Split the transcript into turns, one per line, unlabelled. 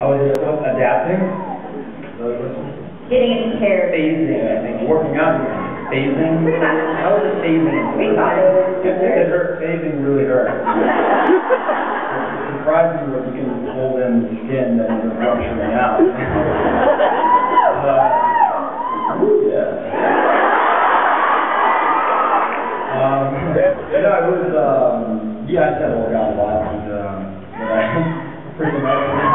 was adapting.
Getting into care.
Phasing, I think. Working out. Phasing.
Pretty much.
How was it phasing?
We thought it was.
It hurt. Phasing really hurt. It surprised me when you can hold in skin that isn't rupturing out. Yeah. Yeah, I just had to work out a lot, and but I pretty much.